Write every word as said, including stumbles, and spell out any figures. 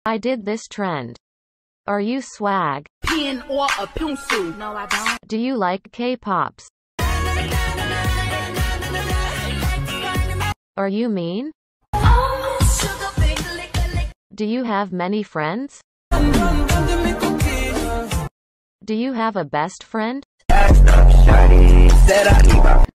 I did this trend. Are you swag? Pen or a pencil? No, I don't. Do you like K-pops? Are you mean? Do you have many friends? Do you have a best friend?